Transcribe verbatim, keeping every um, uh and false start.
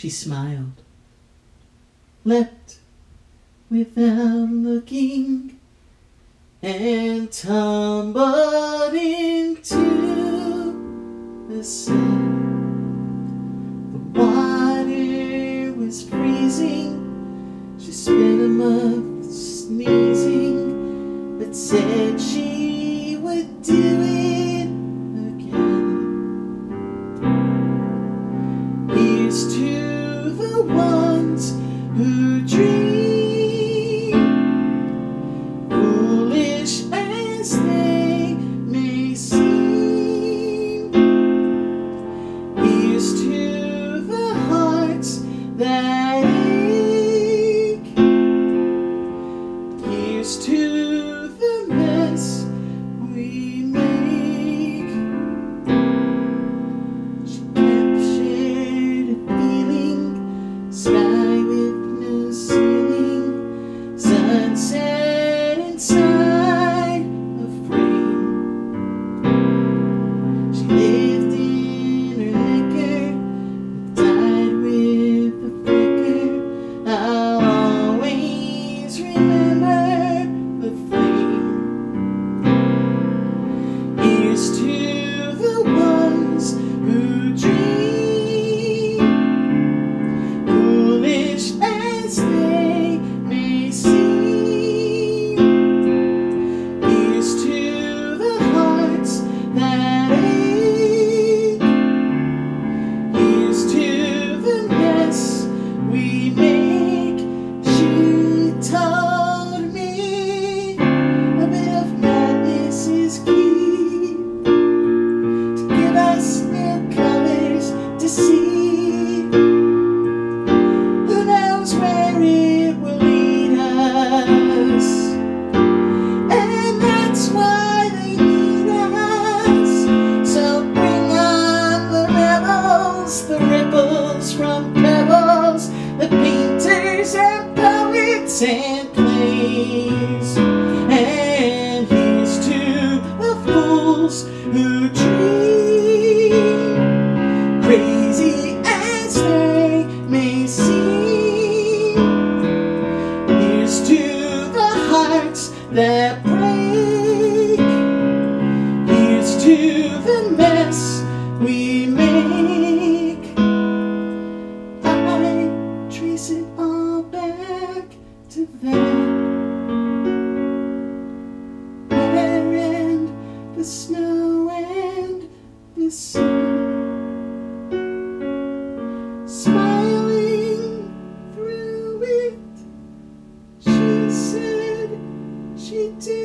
she smiled, leapt without looking, and tumbled into the sun. The water was freezing. She spent a month sneezing, but said she would do it again. Here's to the ones who dream, foolish as they may seem. Here's to the hearts that ache. Here's to the mess we make. She captured a feeling, sky with no ceiling, sunset inside a frame. She lived in her liquor, died with a flicker. I'll always remember the flame. Here's to the ones who dream, foolish as they may seem. Here's to the hearts that ache. Here's to the mess we make. She told me a bit of madness is key, to give us new colors to see. Who knows where it will lead us? And that's why they need us. So bring on the rebels, the ripples from pebbles, the painters and poets and plays. And here's to the fools who dream, crazy as they may seem. Here's to the hearts that break. Here's to the mess we make. I trace it all back to that weather and the snow and the sun, smiling through it. She said she did.